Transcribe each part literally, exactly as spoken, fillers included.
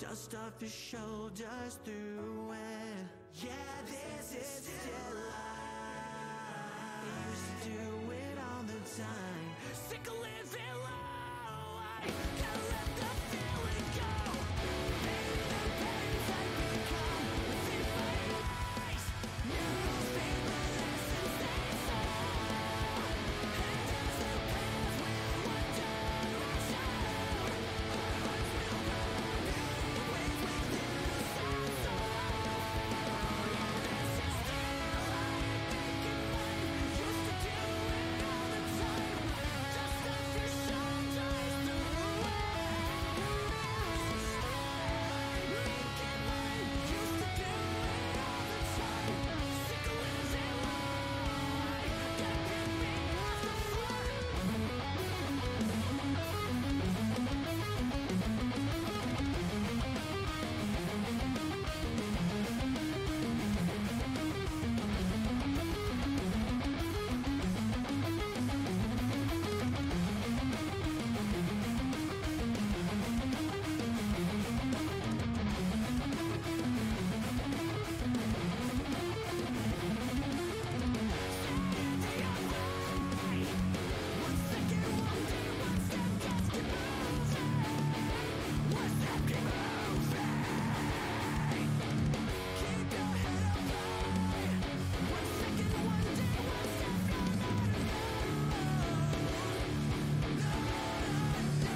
dust off your shoulders through it. Yeah, this is still life. I used to do it all the time. Sick of living low. I gotta let the feeling go. Maybe the pains I become within my eyes. Never speak the lessons they say. And as the path will wander rush out, our hearts will burn. The waves within the sound so low. Yeah, this is still life. Making mine. Used to do it all the time. Dust off your shoulders through it. Making mine. Used to do it all the time. Sick of living low. Gotta get me off the floor. One second, one day, one step gets you moving. One step keep moving. Keep your head up high. One second, one day, one step, you're not alone. No, no, no.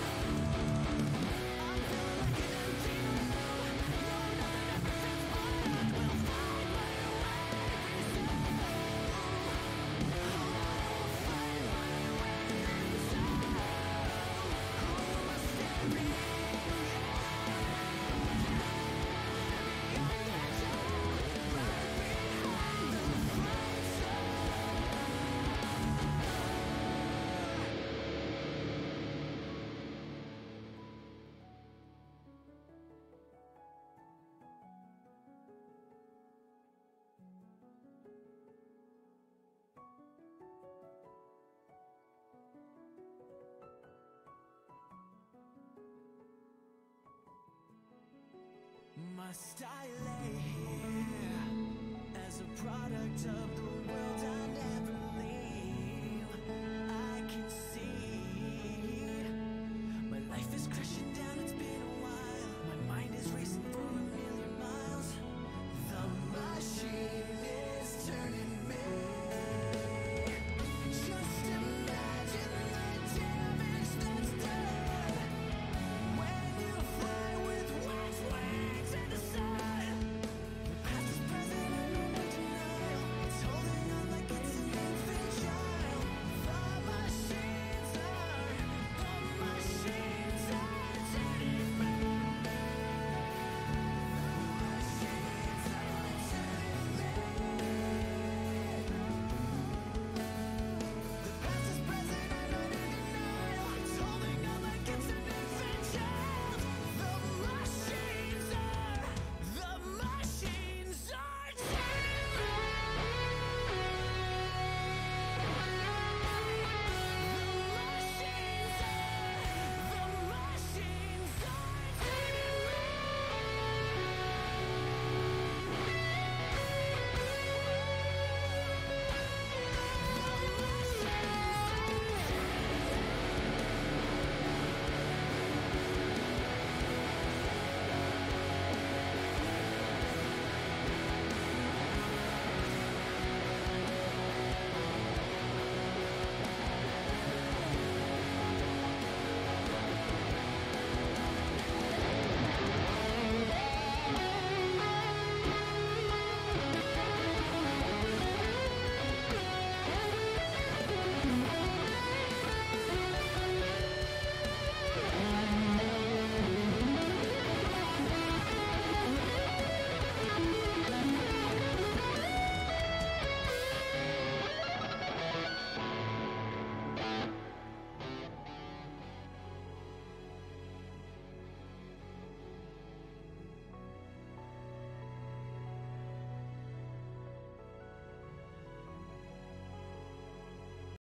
I'm feeling like an empty room. No, none ever fits, but I will find my way resume. Must I lay here as a product of the world I never leave? I can see my life is crashing down.